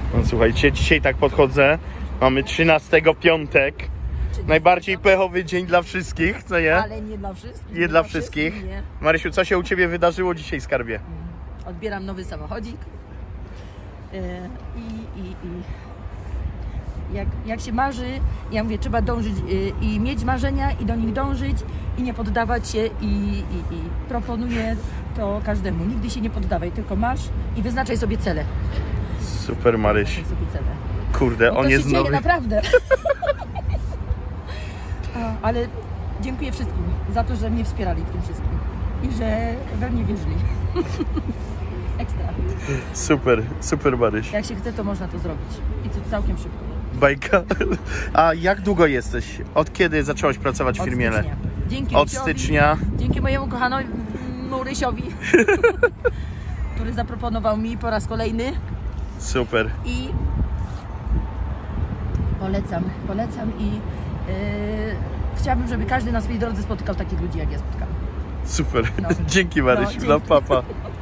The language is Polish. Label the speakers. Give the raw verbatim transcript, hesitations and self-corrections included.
Speaker 1: No słuchajcie, dzisiaj tak podchodzę. Mamy trzynastego piątek. Najbardziej pechowy dzień dla wszystkich, co nie?
Speaker 2: Ale nie dla wszystkich.
Speaker 1: Nie, nie dla wszystkich. wszystkich nie. Marysiu, co się u Ciebie wydarzyło dzisiaj, skarbie?
Speaker 2: Odbieram nowy samochodzik. I, i, i jak, jak się marzy, ja mówię, trzeba dążyć i mieć marzenia i do nich dążyć i nie poddawać się i, i, i proponuję to każdemu. Nigdy się nie poddawaj, tylko masz i wyznaczaj sobie cele.
Speaker 1: Super, Maryś.
Speaker 2: Wyznaczaj sobie cele.
Speaker 1: Kurde, on jest nowy.
Speaker 2: Naprawdę. A, ale dziękuję wszystkim za to, że mnie wspierali w tym wszystkim i że we mnie wierzyli. Ekstra.
Speaker 1: Super, super, Maryś.
Speaker 2: Jak się chce, to można to zrobić. I to całkiem szybko.
Speaker 1: Bajka. A jak długo jesteś? Od kiedy zaczęłaś pracować w firmie?
Speaker 2: Od stycznia. Dzięki
Speaker 1: Od
Speaker 2: Rysiowi,
Speaker 1: stycznia.
Speaker 2: Dzięki mojemu kochanemu Rysiowi, który zaproponował mi po raz kolejny.
Speaker 1: Super.
Speaker 2: I polecam, polecam i yy, chciałabym, żeby każdy na swojej drodze spotykał takich ludzi, jak ja spotkałam.
Speaker 1: Super.
Speaker 2: No.
Speaker 1: Dzięki, Maryś.
Speaker 2: No,
Speaker 1: Dla papa.